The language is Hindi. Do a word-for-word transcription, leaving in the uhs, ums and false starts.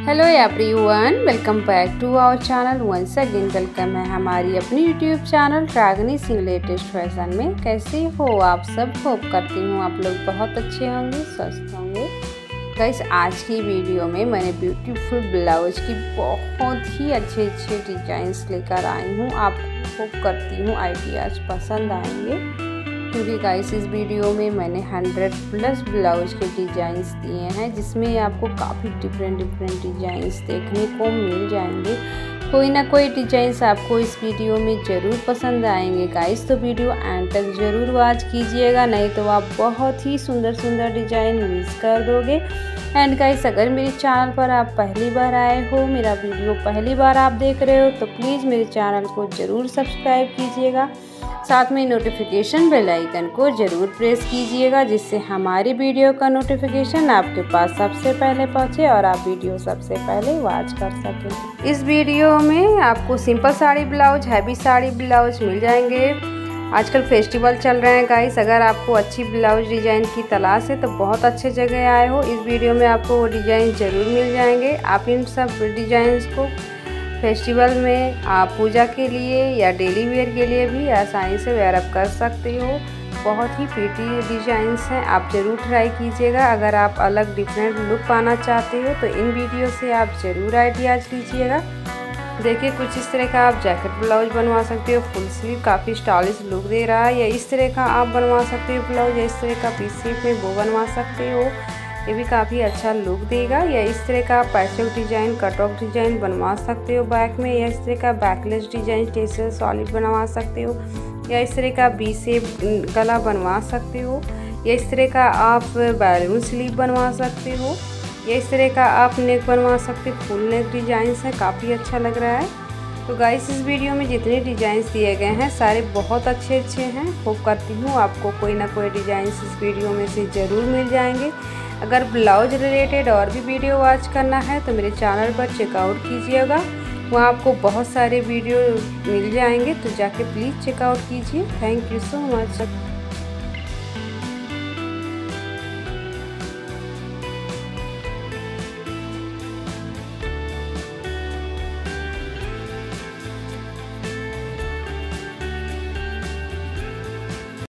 Hello everyone, welcome back to our channel. Once again welcome है हमारी अपनी YouTube channel Ragini Singh latest fashion में। कैसे हो आप सब? होप करती हूँ आप लोग बहुत अच्छे होंगे, स्वस्थ होंगे। गाइस, आज की वीडियो में मैंने ब्यूटीफुल ब्लाउज की बहुत ही अच्छे अच्छे डिजाइंस लेकर आई हूँ। आप होप करती हूँ आइडियाज पसंद आएंगे, क्योंकि गाइस इस वीडियो में मैंने हंड्रेड प्लस ब्लाउज के डिजाइंस दिए हैं, जिसमें आपको काफ़ी डिफरेंट डिफरेंट डिजाइंस देखने को मिल जाएंगे। कोई ना कोई डिजाइंस आपको इस वीडियो में ज़रूर पसंद आएंगे गाइस, तो वीडियो एंड तक ज़रूर वॉच कीजिएगा, नहीं तो आप बहुत ही सुंदर सुंदर डिजाइन मिस कर दोगे। एंड गाइस, अगर मेरे चैनल पर आप पहली बार आए हो, मेरा वीडियो पहली बार आप देख रहे हो, तो प्लीज़ मेरे चैनल को ज़रूर सब्सक्राइब कीजिएगा। साथ में नोटिफिकेशन बेल आइकन को ज़रूर प्रेस कीजिएगा, जिससे हमारी वीडियो का नोटिफिकेशन आपके पास सबसे पहले पहुंचे और आप वीडियो सबसे पहले वॉच कर सकें। इस वीडियो में आपको simple sari blouse, heavy sari blouse मिल जाएंगे। आजकल फेस्टिवल चल रहे हैं गाइस, अगर आपको अच्छी ब्लाउज डिज़ाइन की तलाश है तो बहुत अच्छे जगह आए हो। इस वीडियो में आपको वो डिज़ाइन ज़रूर मिल जाएंगे। आप इन सब डिज़ाइंस को फेस्टिवल में आप पूजा के लिए या डेली वेयर के लिए भी आसानी से वेयर अप कर सकते हो। बहुत ही प्रीटी डिज़ाइंस हैं, आप ज़रूर ट्राई कीजिएगा। अगर आप अलग डिफरेंट लुक पाना चाहते हो तो इन वीडियो से आप ज़रूर आइडियाज़ लीजिएगा। देखिए, कुछ इस तरह का आप जैकेट ब्लाउज बनवा सकते हो, फुल स्लीव काफ़ी स्टाइलिश लुक दे रहा है। या इस तरह का आप बनवा सकते हो ब्लाउज, या इस तरह का पीस शेप में वो बनवा सकते हो, ये भी काफ़ी अच्छा लुक देगा। या इस तरह का patchwork design, cut off design बनवा सकते हो बैक में, या इस तरह का बैकलेस डिज़ाइन टेसल सॉलिड बनवा सकते हो, या इस तरह का बी शेप गला बनवा सकते हो, या इस तरह का आप बैलून स्लीव बनवा सकते हो, या इस तरह का आप नेक बनवा सकते हो। फुल नेक डिज़ाइंस है, काफ़ी अच्छा लग रहा है। तो गाइस, इस वीडियो में जितने डिज़ाइंस दिए गए हैं सारे बहुत अच्छे अच्छे हैं। होप करती हूँ आपको कोई ना कोई डिज़ाइंस इस वीडियो में से ज़रूर मिल जाएंगे। अगर ब्लाउज रिलेटेड और भी वीडियो वॉच करना है तो मेरे चैनल पर चेकआउट कीजिएगा, वहाँ आपको बहुत सारे वीडियो मिल जाएंगे, तो जाके प्लीज़ चेकआउट कीजिए। Thank you so much.